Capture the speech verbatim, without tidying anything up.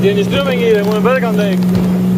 die in die strömming hier, moet je een berg aan denken.